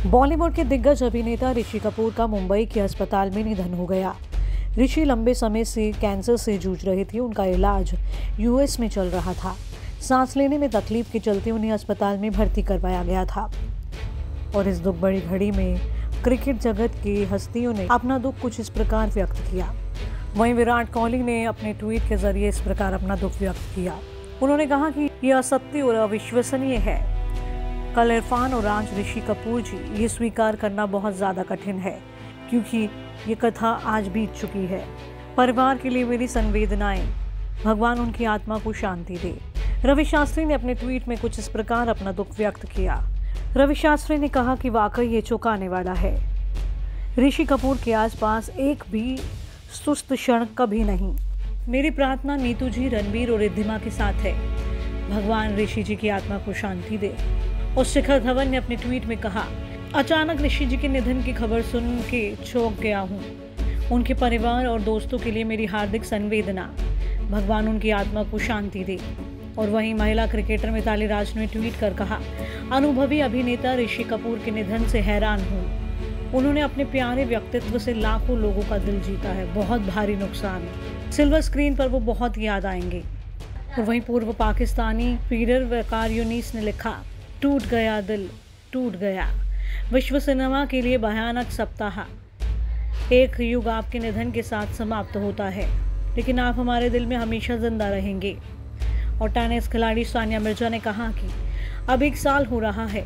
बॉलीवुड के दिग्गज अभिनेता ऋषि कपूर का मुंबई के अस्पताल में निधन हो गया। ऋषि लंबे समय से कैंसर से जूझ रहे थे। उनका इलाज यूएस में चल रहा था। सांस लेने में तकलीफ के चलते उन्हें अस्पताल में भर्ती करवाया गया था। और इस दुख भरी घड़ी में क्रिकेट जगत की हस्तियों ने अपना दुख कुछ इस प्रकार व्यक्त किया। वहीं विराट कोहली ने अपने ट्वीट के जरिए इस प्रकार अपना दुख व्यक्त किया। उन्होंने कहा कि यह असत्य और अविश्वसनीय है। कल इरफान और आज ऋषि कपूर जी, ये स्वीकार करना बहुत ज़्यादा कठिन है क्योंकि ये कथा आज बीत चुकी है। परिवार के लिए मेरी संवेदनाएं, भगवान उनकी आत्मा को शांति दे। रवि शास्त्री ने अपने ट्वीट में कुछ इस प्रकार अपना दुख व्यक्त किया। रवि शास्त्री ने कहा कि वाकई ये चौंकाने वाला है। ऋषि कपूर के आसपास एक भी सुस्त क्षण कभी नहीं। मेरी प्रार्थना नीतू जी, रणबीर और रिद्धिमा के साथ है। भगवान ऋषि जी की आत्मा को शांति दे। और शिखर धवन ने अपने ट्वीट में कहा, अचानक ऋषि जी के निधन की खबर सुन के चौंक गया हूँ। उनके परिवार और दोस्तों के लिए मेरी हार्दिक संवेदना। भगवान उनकी आत्मा को शांति दे। और वहीं महिला क्रिकेटर मिताली राज ने ट्वीट कर कहा, अनुभवी अभिनेता ऋषि कपूर के निधन से हैरान हूँ। उन्होंने अपने प्यारे व्यक्तित्व से लाखों लोगों का दिल जीता है। बहुत भारी नुकसान। सिल्वर स्क्रीन पर वो बहुत याद आएंगे। और वहीं पूर्व पाकिस्तानी फीडर वकार यूनिस ने लिखा, टूट गया दिल, टूट गया। विश्व सिनेमा के लिए भयानक सप्ताह। एक युग आपके निधन के साथ समाप्त होता है, लेकिन आप हमारे दिल में हमेशा जिंदा रहेंगे। और टेनिस खिलाड़ी सानिया मिर्जा ने कहा कि अब 1 साल हो रहा है,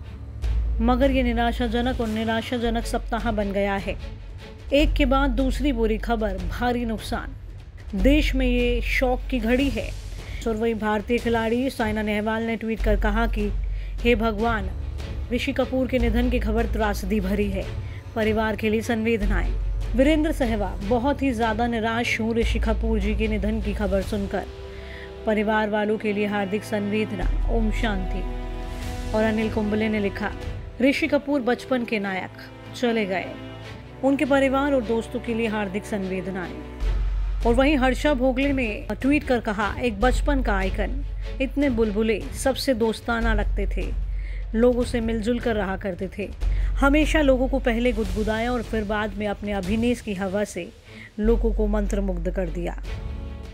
मगर ये निराशाजनक सप्ताह बन गया है। एक के बाद दूसरी बुरी खबर, भारी नुकसान। देश में ये शौक की घड़ी है। और वही भारतीय खिलाड़ी साइना नेहवाल ने ट्वीट कर कहा कि हे भगवान, ऋषि कपूर के निधन की खबर त्रासदी भरी है। परिवार के लिए संवेदनाएं। वीरेंद्र सहवाग, बहुत ही ज्यादा निराश हूँ ऋषि कपूर जी के निधन की खबर सुनकर। परिवार वालों के लिए हार्दिक संवेदना, ओम शांति। और अनिल कुंबले ने लिखा, ऋषि कपूर बचपन के नायक चले गए। उनके परिवार और दोस्तों के लिए हार्दिक संवेदनाएं। और वहीं हर्षा भोगले ने ट्वीट कर कहा, एक बचपन का आइकन, इतने बुलबुले, सबसे दोस्ताना लगते थे, लोगों से मिलजुल कर रहा करते थे, हमेशा लोगों को पहले गुदगुदाया और फिर बाद में अपने अभिनय की हवा से लोगों को मंत्रमुग्ध कर दिया।